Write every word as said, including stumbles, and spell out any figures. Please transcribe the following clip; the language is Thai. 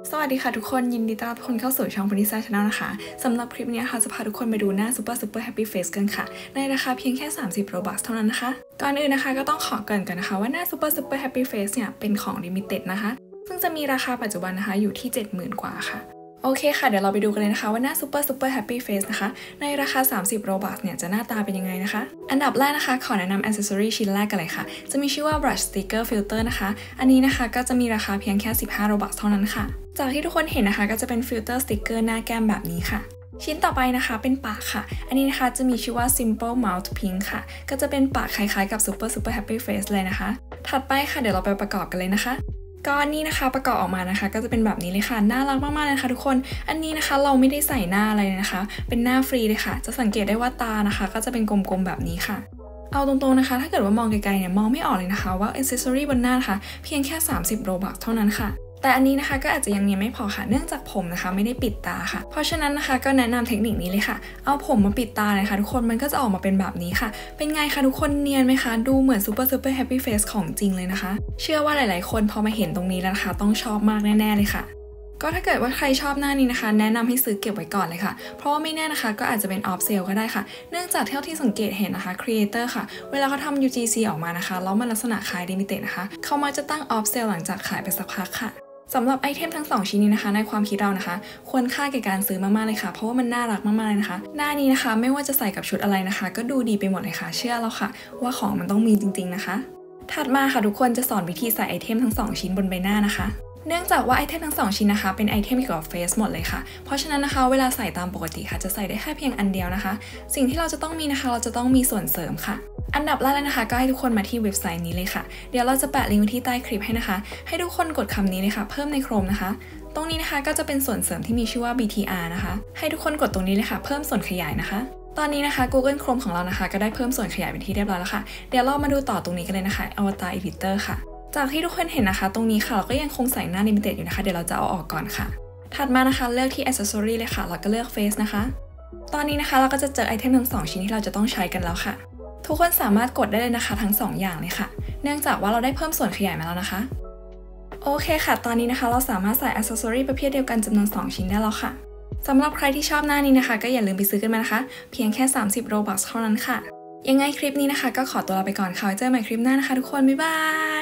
สวัสดีค่ะทุกคนยินดีต้อนรับทุกคนเข้าสู่ช่อง Vanessa Channel นะคะสำหรับคลิปนี้ค่ะจะพาทุกคนไปดูหน้า Super Super Happy Face กันค่ะในราคาเพียงแค่สามสิบ Robux เท่านั้นนะคะก่อนอื่นนะคะก็ต้องขอเกริ่นกันนะคะว่าหน้า Super Super Happy Face เนี่ยเป็นของ Limited นะคะซึ่งจะมีราคาปัจจุบันนะคะอยู่ที่ เจ็ดหมื่น กว่าค่ะโอเคค่ะเดี๋ยวเราไปดูกันเลยนะคะว่าหน้า Super Super Happy Face นะคะในราคาสามสิบ Robux เนี่ยจะหน้าตาเป็นยังไงนะคะอันดับแรกนะคะขอแนะนำ Accessory ชิ้นแรกกันเลยค่ะจะมีชื่อว่า Brush Sticker Filter นะคะอันนี้นะคะก็จะมีราคาเพียงแค่สิบห้า Robux เท่านั้นค่ะจากที่ทุกคนเห็นนะคะก็จะเป็นฟิลเตอร์สติกเกอร์หน้าแก้มแบบนี้ค่ะชิ้นต่อไปนะคะเป็นปากค่ะอันนี้นะคะจะมีชื่อว่า Simple Mouth Pink ค่ะก็จะเป็นปากคล้ายๆกับ Super Super Happy Face เลยนะคะถัดไปค่ะเดี๋ยวเราไปประกอบกันเลยนะคะก็อันนี้นะคะประกอบออกมานะคะก็จะเป็นแบบนี้เลยค่ะน่ารักมากๆเลยค่ะทุกคนอันนี้นะคะเราไม่ได้ใส่หน้าอะไรเลยนะคะเป็นหน้าฟรีเลยค่ะจะสังเกตได้ว่าตานะคะก็จะเป็นกลมๆแบบนี้ค่ะเอาตรงๆนะคะถ้าเกิดว่ามองไกลๆเนี่ยมองไม่ออกเลยนะคะว่า Accessory บนหน้านะคะเพียงแค่สามสิบ Robux เท่านั้นค่ะแต่อันนี้นะคะก็อาจจะยังเนียนไม่พอค่ะเนื่องจากผมนะคะไม่ได้ปิดตาค่ะเพราะฉะนั้นนะคะก็แนะนำเทคนิคนี้เลยค่ะเอาผมมาปิดตาเลยค่ะทุกคนมันก็จะออกมาเป็นแบบนี้ค่ะเป็นไงคะทุกคนเนียนไหมคะดูเหมือน Super Super Happy Face ของจริงเลยนะคะเชื่อว่าหลายๆคนพอมาเห็นตรงนี้แล้วนะคะต้องชอบมากแน่ๆเลยค่ะก็ถ้าเกิดว่าใครชอบหน้านี้นะคะแนะนำให้ซื้อเก็บไว้ก่อนเลยค่ะเพราะว่าไม่แน่นะคะก็อาจจะเป็นออฟเซลก็ได้ค่ะเนื่องจากเท่าที่สังเกตเห็นนะคะครีเอเตอร์ค่ะเวลาเขาทำ ยู จี ซี ออกมานะคะแล้วมันลักษณะคล้าย Limited นะคะเขามักจะตั้งออฟเซลหลังจากขายไปสักพักค่ะสำหรับไอเทมทั้งสองชิ้นนี้นะคะในความคิดเรานะคะควรค่าแก่การซื้อมากๆเลยค่ะเพราะว่ามันน่ารักมากๆเลยนะคะหน้านี้นะคะไม่ว่าจะใส่กับชุดอะไรนะคะก็ดูดีไปหมดเลยค่ะเชื่อเราค่ะว่าของมันต้องมีจริงๆนะคะถัดมาค่ะทุกคนจะสอนวิธีใส่ไอเทมทั้งสองชิ้นบนใบหน้านะคะเนื่องจากว่าไอเทมทั้งสองชิ้นนะคะเป็นไอเทมเกี่ยวกับเฟซหมดเลยค่ะเพราะฉะนั้นนะคะเวลาใส่ตามปกติค่ะจะใส่ได้แค่เพียงอันเดียวนะคะสิ่งที่เราจะต้องมีนะคะเราจะต้องมีส่วนเสริมค่ะอันดับแรกเลยนะคะก็ให้ทุกคนมาที่เว็บไซต์นี้เลยค่ะเดี๋ยวเราจะแปะลิงก์ไว้ที่ใต้คลิปให้นะคะให้ทุกคนกดคำนี้เลยค่ะเพิ่มในโครมนะคะตรงนี้นะคะก็จะเป็นส่วนเสริมที่มีชื่อว่า บี ที อาร์ นะคะให้ทุกคนกดตรงนี้เลยค่ะเพิ่มส่วนขยายนะคะตอนนี้นะคะ Google Chrome ของเรานะคะก็ได้เพิ่มส่วนขยายเป็นที่เรียบร้อยแล้วค่ะเดี๋ยวเรามาดูต่อตรงนี้กันเลยนะคะ Avatar Editor ค่ะจากที่ทุกคนเห็นนะคะตรงนี้ค่ะเราก็ยังคงใส่หน้า Limited อยู่นะคะเดี๋ยวเราจะเอาออกก่อนค่ะถัดมานะคะเลือกที่ Accessory เลยค่ะแล้วก็เลือก Face นะคะตอนนี้นะคะเราก็จะเจอไอเทมทั้งสองชิ้นที่เราจะต้องใช้กันแล้วค่ะทุกคนสามารถกดได้เลยนะคะทั้งสองอย่างเลยค่ะเนื่องจากว่าเราได้เพิ่มส่วนขยายมาแล้วนะคะโอเคค่ะตอนนี้นะคะเราสามารถใส่ Accessory ประเภทเดียวกันจำนวนสองชิ้นได้แล้วค่ะสำหรับใครที่ชอบหน้านี้นะคะก็อย่าลืมไปซื้อกันมานะคะเพียงแค่สามสิบ Robux เท่านั้นค่ะยังไงคลิปนี้นะคะก็ขอตัวลาไปก่อนค่ะไว้เจอกันใหม่คลิปหน้านะคะทุกคนบ๊ายบาย